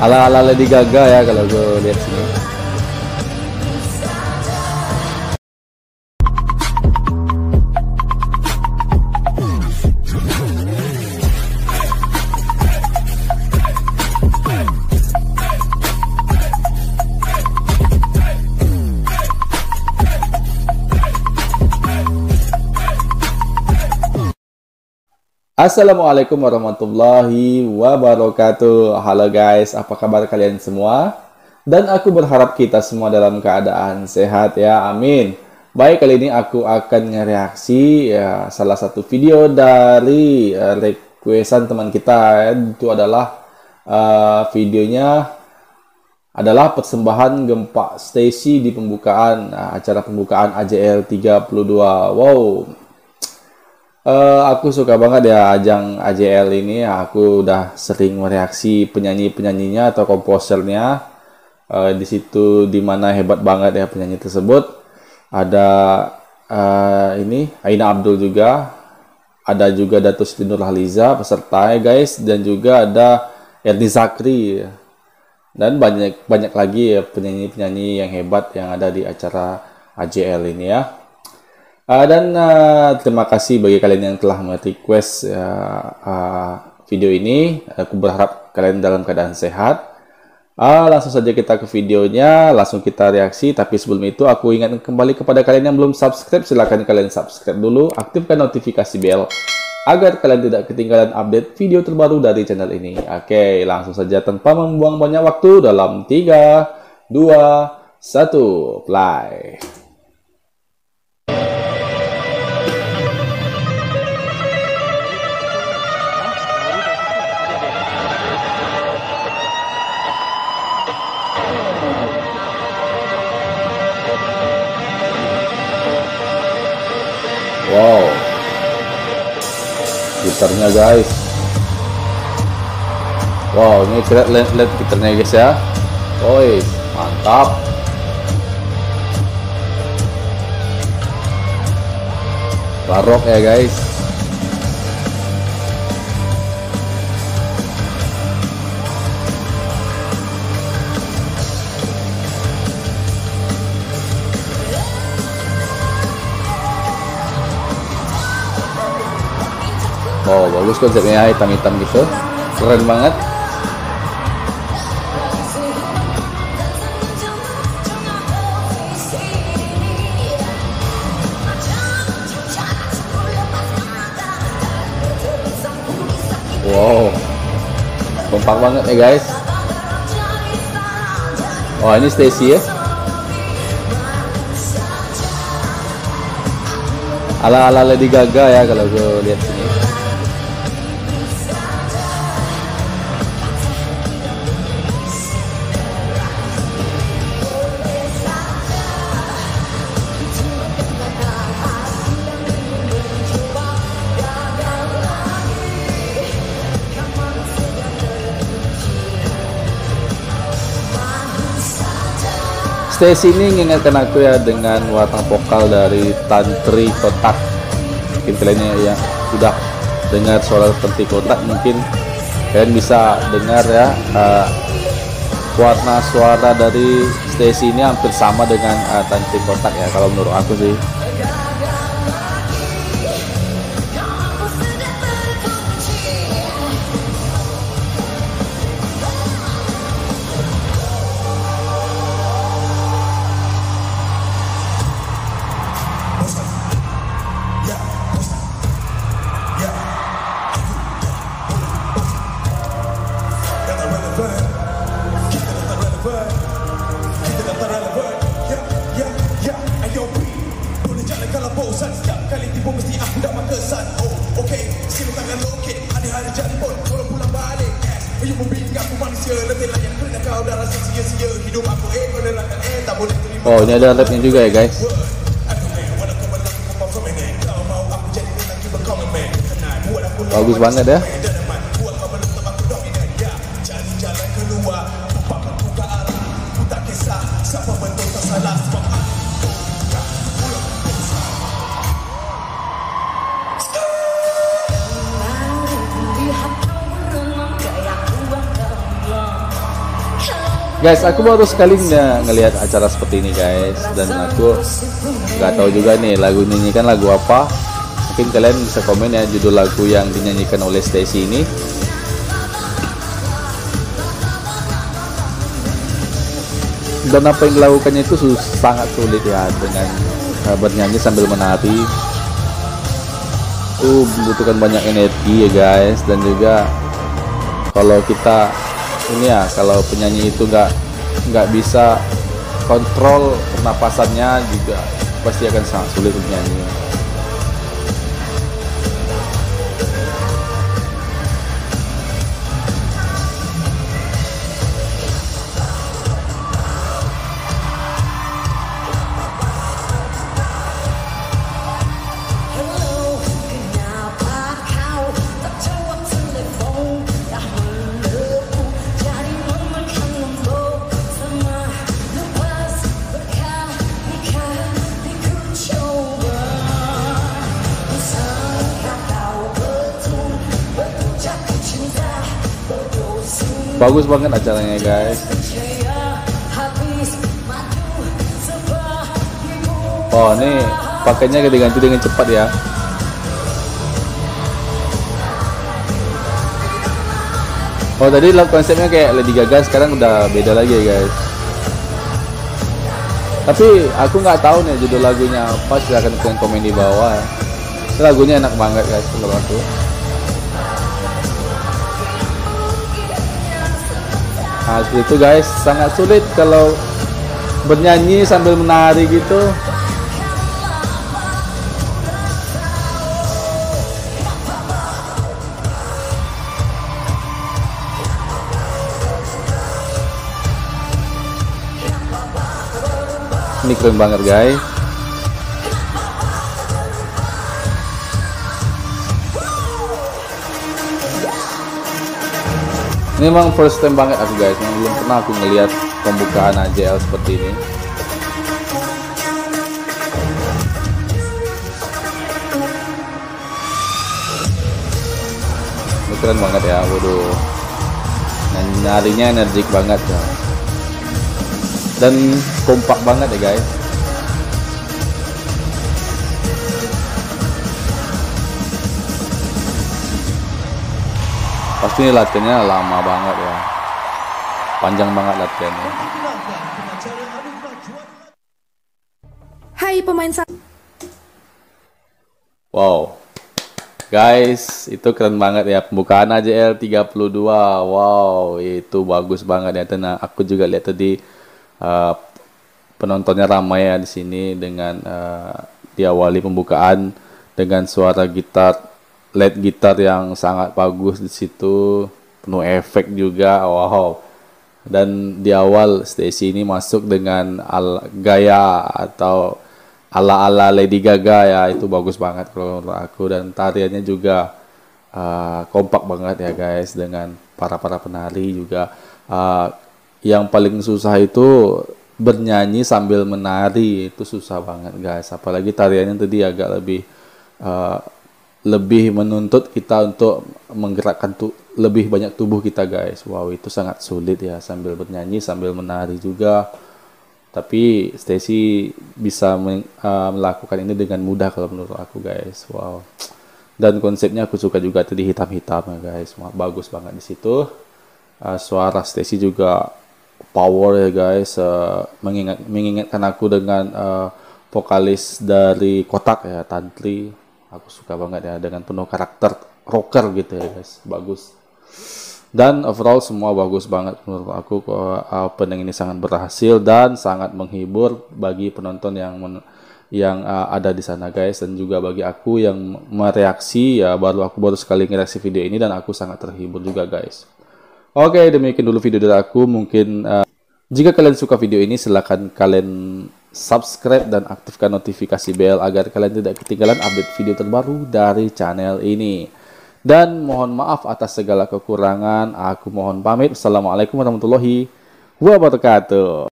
Ala-ala Lady Gaga ya kalau gue lihat sini. Assalamualaikum warahmatullahi wabarakatuh. Halo guys, apa kabar kalian semua? Dan aku berharap kita semua dalam keadaan sehat ya, amin. Baik, kali ini aku akan ngereaksi ya, salah satu video dari requestan teman kita. Itu adalah videonya adalah persembahan Gempa Stacy di pembukaan acara pembukaan AJL 32. Wow. Aku suka banget ya ajang AJL ini. Aku udah sering mereaksi penyanyi-penyanyinya atau komposernya. Di situ dimana hebat banget ya penyanyi tersebut. Ada ini Aina Abdul juga. Ada juga Datuk Siti Nurhaliza peserta ya guys. Dan juga ada Erni Zakri. Dan banyak lagi ya penyanyi-penyanyi yang hebat yang ada di acara AJL ini ya. Dan terima kasih bagi kalian yang telah merequest video ini. Aku berharap kalian dalam keadaan sehat. Langsung saja kita ke videonya, langsung kita reaksi. Tapi sebelum itu aku ingatkan kembali kepada kalian yang belum subscribe, silahkan kalian subscribe dulu, aktifkan notifikasi bell agar kalian tidak ketinggalan update video terbaru dari channel ini. Oke, langsung saja tanpa membuang banyak waktu. Dalam 3, 2, 1, play. Wow, gitarnya guys. Wow, ini keren, lihat gitarnya guys ya. Woi, mantap. Barok ya guys. Oh, bagus konsepnya, hitam-hitam gitu. Keren banget. Wow. Kompak banget ya guys. Oh, ini Stacy ya. Ala-ala Lady Gaga ya kalau gue lihat sini. Stacy ini mengingatkan aku ya dengan warna vokal dari Tantri Kotak. Mungkin kalian yang sudah dengar suara Tantri Kotak, mungkin kalian bisa dengar ya warna suara dari Stacy ini hampir sama dengan Tantri Kotak ya kalau menurut aku sih. Oh, ini ada rapnya juga ya guys. Bagus banget ya. Guys, aku baru sekali ngelihat acara seperti ini guys, dan aku nggak tahu juga nih lagu nyanyikan lagu apa. Mungkin kalian bisa komen ya judul lagu yang dinyanyikan oleh Stacy ini. Dan apa yang dilakukannya itu sangat sulit ya, dengan bernyanyi sambil menari. Itu membutuhkan banyak energi ya guys, dan juga kalau kita ini ya, kalau penyanyi itu nggak bisa kontrol pernapasannya juga pasti akan sangat sulit untuk nyanyi. Bagus banget acaranya guys. Oh, ini pakainya diganti dengan cepat ya. Oh, tadi konsepnya kayak Lady Gaga, sekarang udah beda lagi ya guys. Tapi aku nggak tahu nih judul lagunya apa, silahkan kalian komen di bawah. Lagunya enak banget guys menurut aku. Nah, seperti itu guys, sangat sulit kalau bernyanyi sambil menari gitu. Ini keren banget guys. Ini memang first time banget aku guys, memang belum pernah aku ngelihat pembukaan AJL seperti ini. Ini keren banget ya, waduh. Narinya energik banget ya. Dan kompak banget ya guys. Pasti ini latihannya lama banget ya, panjang banget latihannya. Hai pemain Wow guys, itu keren banget ya pembukaan AJL 32. Wow, itu bagus banget ya. Dan aku juga lihat tadi penontonnya ramai ya di sini, dengan diawali pembukaan dengan suara gitar, lead gitar yang sangat bagus di situ, penuh efek juga. Wow. Dan di awal Stacy ini masuk dengan gaya atau ala-ala Lady Gaga ya, itu bagus banget kalau menurut aku. Dan tariannya juga kompak banget ya guys, dengan para penari juga. Yang paling susah itu bernyanyi sambil menari, itu susah banget guys. Apalagi tariannya tadi agak lebih menuntut kita untuk menggerakkan lebih banyak tubuh kita guys. Wow, itu sangat sulit ya, sambil bernyanyi sambil menari juga. Tapi Stacy bisa melakukan ini dengan mudah kalau menurut aku guys. Wow. Dan konsepnya aku suka juga tadi, hitam-hitam ya guys. Wah, bagus banget di situ. Suara Stacy juga power ya guys. Mengingatkan aku dengan vokalis dari Kotak ya, Tantri. Aku suka banget ya, dengan penuh karakter rocker gitu ya guys, bagus. Dan overall semua bagus banget menurut aku. Opening ini sangat berhasil dan sangat menghibur bagi penonton yang ada di sana guys, dan juga bagi aku yang mereaksi ya, aku baru sekali ngereaksi video ini dan aku sangat terhibur juga guys. Oke, demikian dulu video dari aku. Mungkin jika kalian suka video ini, silahkan kalian subscribe dan aktifkan notifikasi bell agar kalian tidak ketinggalan update video terbaru dari channel ini. Dan mohon maaf atas segala kekurangan. Aku mohon pamit. Assalamualaikum warahmatullahi wabarakatuh.